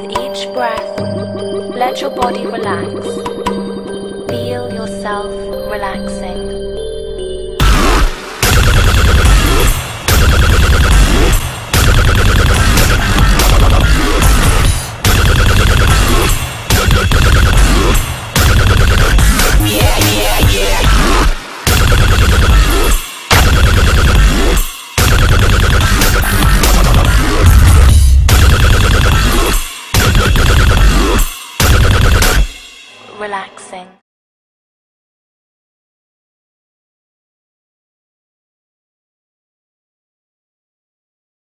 each breath, let your body relax. Feel yourself relaxing. Relaxing.